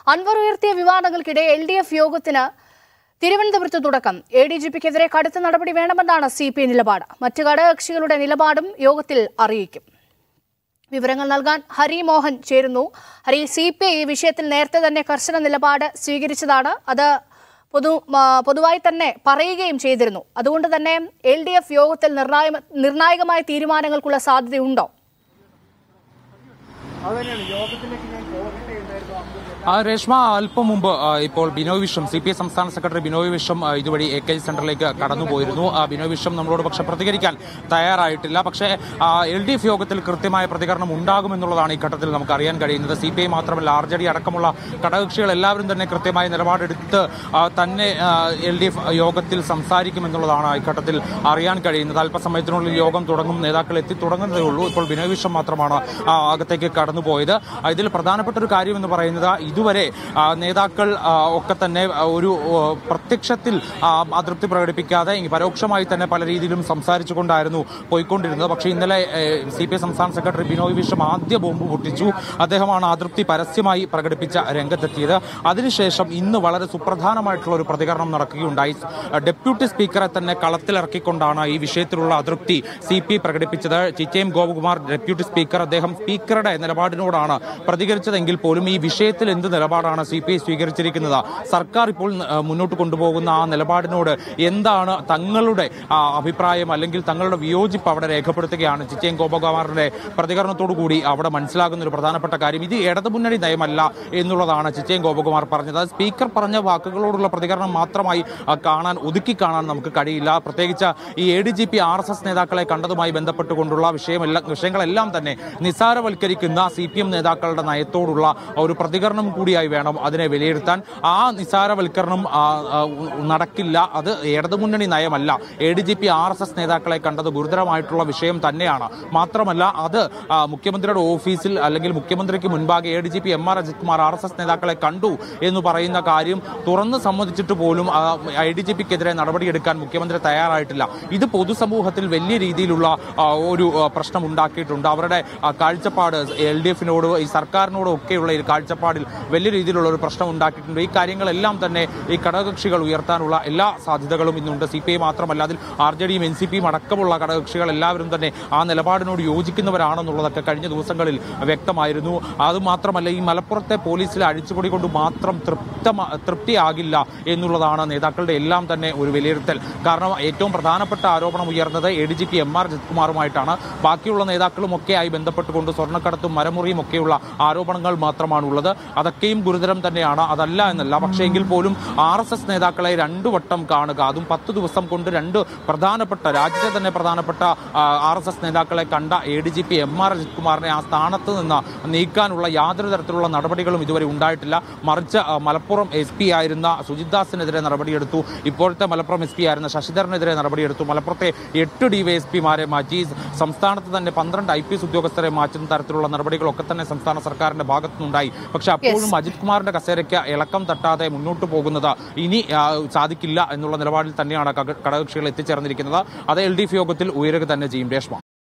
അൻവർ ഉയർത്തിയ വിവാദങ്ങൾക്കിടെ LDF യോഗത്തിന് തിരുവനന്തപുരത്ത് തുടക്കം. ADGPക്കെതിരെ കടുത്ത നടപടി വേണമെന്നാണ് CPI നിലപാട്. മറ്റ് ഘടകകക്ഷികളുടെ നിലപാടും യോഗത്തിൽ അറിയിക്കും. വിവരങ്ങൾ നൽകാൻ ഹരി മോഹൻ ചേരുന്നു. ഹരി, CPI ഈ വിഷയത്തിൽ നേരത്തെ തന്നെ കർശന നിലപാട് സ്വീകരിച്ചതാണ്. അത് പൊതുവായി തന്നെ പറയുകയും ചെയ്തിരുന്നു. അതുകൊണ്ട് തന്നെ LDF യോഗത്തിൽ നിർണായകമായ തീരുമാനങ്ങൾക്കുള്ള സാധ്യതയുണ്ടോ? രേഷ്മ, അല്പം മുമ്പ് ഇപ്പോൾ ബിനോയ് വിശ്വം CPI സംസ്ഥാന സെക്രട്ടറി ബിനോയ് വിശ്വം ഇതുവഴി AKG സെന്ററിലേക്ക് കടന്നുപോയിരുന്നു. ബിനോയ് വിശ്വം നമ്മളോട് പക്ഷെ പ്രതികരിക്കാൻ തയ്യാറായിട്ടില്ല. പക്ഷേ LDF യോഗത്തിൽ കൃത്യമായ പ്രതികരണം ഉണ്ടാകുമെന്നുള്ളതാണ് ഈ ഘട്ടത്തിൽ നമുക്ക് അറിയാൻ കഴിയുന്നത്. CPI മാത്രമല്ല, RJD അടക്കമുള്ള ഘടകകക്ഷികൾ എല്ലാവരും തന്നെ കൃത്യമായ നിലപാടെടുത്ത് തന്നെ LDF യോഗത്തിൽ സംസാരിക്കുമെന്നുള്ളതാണ് ഈ ഘട്ടത്തിൽ അറിയാൻ കഴിയുന്നത്. അല്പസമയത്തിനുള്ളിൽ യോഗം തുടങ്ങും, നേതാക്കൾ എത്തി തുടങ്ങുന്നതേ ഉള്ളൂ. ഇപ്പോൾ ബിനോയ് വിശ്വം മാത്രമാണ് അകത്തേക്ക് കടന്നുപോയത്. ഇതിൽ പ്രധാനപ്പെട്ട ഒരു കാര്യം എന്ന് പറയുന്നത്, ഇതുവരെ നേതാക്കൾ ഒക്കെ തന്നെ ഒരു പ്രത്യക്ഷത്തിൽ അതൃപ്തി പ്രകടിപ്പിക്കാതെ പരോക്ഷമായി തന്നെ പല രീതിയിലും സംസാരിച്ചുകൊണ്ടായിരുന്നു പോയിക്കൊണ്ടിരുന്നത്. പക്ഷേ ഇന്നലെ CPI സംസ്ഥാന സെക്രട്ടറി ബിനോയ് വിശ്വം ആദ്യ ബോംബ് പൊട്ടിച്ചു. അദ്ദേഹമാണ് അതൃപ്തി പരസ്യമായി പ്രകടിപ്പിച്ച രംഗത്തെത്തിയത്. അതിനുശേഷം ഇന്ന് വളരെ സുപ്രധാനമായിട്ടുള്ള ഒരു പ്രതികരണം നടക്കുകയുണ്ടായി. ഡെപ്യൂട്ടി സ്പീക്കറെ തന്നെ കളത്തിലിറക്കിക്കൊണ്ടാണ് ഈ വിഷയത്തിലുള്ള അതൃപ്തി CPI പ്രകടിപ്പിച്ചത്. ചിറ്റയം ഗോപകുമാർ ഡെപ്യൂട്ടി സ്പീക്കർ, അദ്ദേഹം സ്പീക്കറുടെ നിലപാടിനോടാണ് പ്രതികരിച്ചതെങ്കിൽ പോലും ഈ വിഷയത്തിൽ എന്ത് നിലപാടാണ് CPI സ്വീകരിച്ചിരിക്കുന്നത്, സർക്കാർ ഇപ്പോൾ മുന്നോട്ട് കൊണ്ടുപോകുന്ന ആ നിലപാടിനോട് എന്താണ് തങ്ങളുടെ അഭിപ്രായം അല്ലെങ്കിൽ തങ്ങളുടെ വിയോജിപ്പ് അവിടെ രേഖപ്പെടുത്തുകയാണ്. ചിറ്റയം ഗോപകുമാറിന്റെ പ്രതികരണത്തോടു കൂടി അവിടെ മനസ്സിലാകുന്ന ഒരു പ്രധാനപ്പെട്ട കാര്യം, ഇത് ഇടതുമുന്നണി നയമല്ല എന്നുള്ളതാണ് ചിറ്റയം ഗോപകുമാർ പറഞ്ഞത്. സ്പീക്കർ പറഞ്ഞ വാക്കുകളോടുള്ള പ്രതികരണം മാത്രമായി ഒതുക്കി കാണാൻ നമുക്ക് കഴിയില്ല. പ്രത്യേകിച്ച് ഈ ADGP RSS നേതാക്കളെ കണ്ടതുമായി ബന്ധപ്പെട്ടുകൊണ്ടുള്ള വിഷയങ്ങളെല്ലാം തന്നെ നിസ്സാരവൽക്കരിക്കുന്ന CPM നേതാക്കളുടെ നയത്തോടുള്ള ഒരു പ്രതികരണം കൂടിയായി വേണം അതിനെ വിലയിരുത്താൻ. ആ നിസ്സാരവൽക്കരണം നടക്കില്ല. അത് ഇടതുമുന്നണി നയമല്ല. ADGP RSS നേതാക്കളെ കണ്ടത് ഗുരുതരമായിട്ടുള്ള വിഷയം തന്നെയാണ്. മാത്രമല്ല, അത് മുഖ്യമന്ത്രിയുടെ ഓഫീസിൽ അല്ലെങ്കിൽ മുഖ്യമന്ത്രിക്ക് മുൻപാകെ ADGP MR Ajith Kumar RSS നേതാക്കളെ കണ്ടു എന്ന് പറയുന്ന കാര്യം തുറന്ന് സമ്മതിച്ചിട്ട് പോലും ADGPക്കെതിരെ നടപടിയെടുക്കാൻ മുഖ്യമന്ത്രി തയ്യാറായിട്ടില്ല. ഇത് പൊതുസമൂഹത്തിൽ വലിയ രീതിയിലുള്ള ഒരു പ്രശ്നം ഉണ്ടാക്കിയിട്ടുണ്ട്. അവരുടെ കാഴ്ചപ്പാട് LDFനോട് ഈ സർക്കാരിനോടും ഒക്കെയുള്ള ഈ കാഴ്ചപ്പാടിൽ വലിയ രീതിയിലുള്ള ഒരു പ്രശ്നം ഉണ്ടാക്കിയിട്ടുണ്ട്. ഈ കാര്യങ്ങളെല്ലാം തന്നെ ഈ ഘടകകക്ഷികൾ ഉയർത്താനുള്ള എല്ലാ സാധ്യതകളും ഇന്നുണ്ട്. CPI മാത്രമല്ല, അതിൽ RJDയും NCPയും അടക്കമുള്ള ഘടകകക്ഷികൾ എല്ലാവരും തന്നെ ആ നിലപാടിനോട് യോജിക്കുന്നവരാണെന്നുള്ളതൊക്കെ കഴിഞ്ഞ ദിവസങ്ങളിൽ വ്യക്തമായിരുന്നു. അതുമാത്രമല്ല, ഈ മലപ്പുറത്തെ പോലീസിലെ അഴിച്ചുപൊടി കൊണ്ട് മാത്രം തൃപ്തിയാകില്ല എന്നുള്ളതാണ് നേതാക്കളുടെ എല്ലാം തന്നെ ഒരു വിലയിരുത്തൽ. കാരണം ഏറ്റവും പ്രധാനപ്പെട്ട ആരോപണം ഉയർന്നത് ADGP MR അജിത് കുമാറുമായിട്ടാണ്. ബാക്കിയുള്ള നേതാക്കളുമൊക്കെയായി ബന്ധപ്പെട്ടുകൊണ്ട് സ്വർണ്ണക്കടത്തും മരമുറിയും ഒക്കെയുള്ള ആരോപണങ്ങൾ മാത്രമാണുള്ളത്. അതൊക്കെയും ഗുരുതരം തന്നെയാണ്, അതല്ല എന്നല്ല. പക്ഷേ എങ്കിൽ പോലും RSS നേതാക്കളെ 2 വട്ടം കാണുക, അതും 10 ദിവസം കൊണ്ട് 2 പ്രധാനപ്പെട്ട രാജ്യത്തെ തന്നെ പ്രധാനപ്പെട്ട RSS നേതാക്കളെ കണ്ട ADGP MR അജിത് കുമാറിനെ ആ സ്ഥാനത്ത് നിന്ന് നീക്കാനുള്ള യാതൊരു തരത്തിലുള്ള നടപടികളും ഇതുവരെ ഉണ്ടായിട്ടില്ല. മറിച്ച് മലപ്പുറം SP ആയിരുന്ന സുജിത് ദാസിനെതിരെ നടപടിയെടുത്തു. ഇപ്പോഴത്തെ മലപ്പുറം SP ആയിരുന്ന ശശിധരനെതിരെ നടപടിയെടുത്തു. മലപ്പുറത്തെ 8 DYSPമാരെ മാറ്റി. സംസ്ഥാനത്ത് തന്നെ 12 IPS ഉദ്യോഗസ്ഥരെ മാറ്റുന്ന തരത്തിലുള്ള നടപടികളൊക്കെ തന്നെ സംസ്ഥാന സർക്കാരിന്റെ ഭാഗത്തുനിന്നുണ്ടായി. പക്ഷെ അപ്പോഴും അജിത് കുമാറിന്റെ കസേരയ്ക്ക് ഇളക്കം തട്ടാതെ മുന്നോട്ട് പോകുന്നത് ഇനി സാധിക്കില്ല എന്നുള്ള നിലപാടിൽ തന്നെയാണ് ഘടകകക്ഷികൾ എത്തിച്ചേർന്നിരിക്കുന്നത്. അത് LDF യോഗത്തിൽ ഉയരുക തന്നെ ചെയ്യും. രേഷ്മ.